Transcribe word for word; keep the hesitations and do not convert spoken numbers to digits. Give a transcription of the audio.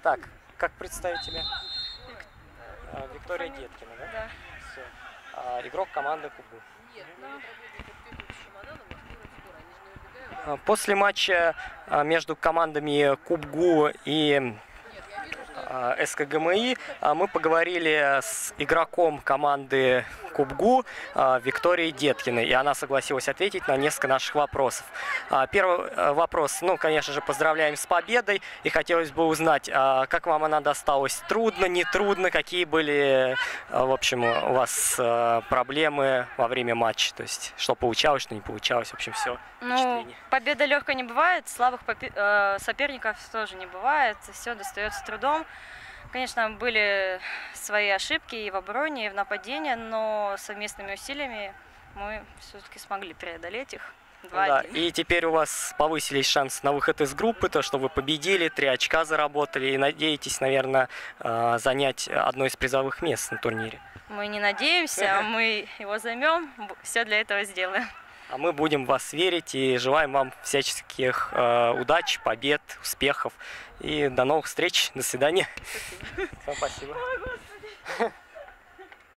Так, как представить тебя? Виктория Деткина, да? Да. Все. А, игрок команды Кубгу. После матча между командами Кубгу и СКГМИ мы поговорили с игроком команды Кубгу Викторией Деткиной, и она согласилась ответить на несколько наших вопросов. Первый вопрос, ну, конечно же, поздравляем с победой, и хотелось бы узнать, как вам она досталась, трудно, не трудно, какие были, в общем, у вас проблемы во время матча, то есть, что получалось, что не получалось, в общем, все. Ну, победа легкой не бывает, слабых соперников тоже не бывает, все достается трудом. Конечно, были свои ошибки и в обороне, и в нападении, но совместными усилиями мы все-таки смогли преодолеть их. Да, и теперь у вас повысились шансы на выход из группы, то, что вы победили, три очка заработали, и надеетесь, наверное, занять одно из призовых мест на турнире. Мы не надеемся, мы его займем, все для этого сделаем. А мы будем в вас верить и желаем вам всяческих э, удач, побед, успехов. И до новых встреч. До свидания. Спасибо. Всем спасибо. Ой, Господи.